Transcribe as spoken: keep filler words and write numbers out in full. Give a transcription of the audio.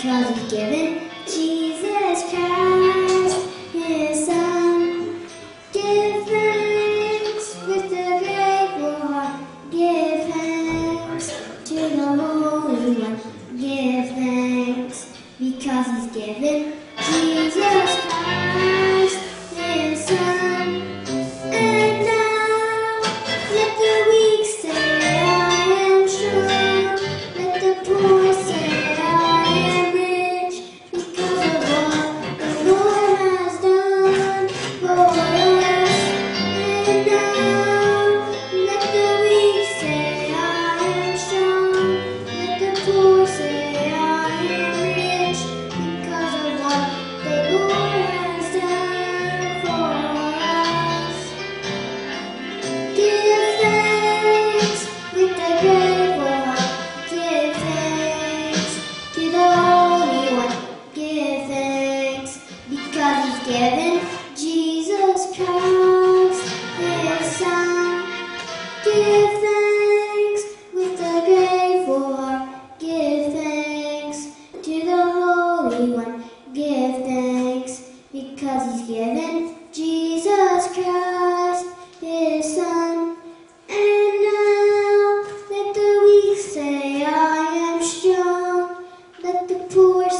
because He's given Jesus Christ, His Son. Give thanks with a grateful heart. Give thanks to the Holy One. Give thanks because He's given Jesus Christ, His Son. And now let the weak say, I am strong. Let the poor say, I am rich, because of what the Lord has done for us. And now let the weak say, I am strong. Let the poor say, I am rich, because of what the Lord has done for us. Give thanks with a grateful heart. Give thanks to the Holy One. Give thanks because He's given Jesus Christ, His Son. Give thanks with a grateful heart. Give thanks to the Holy One. Give thanks because He's given Jesus Christ, His Son. And now let the weak say, I am strong. Let the poor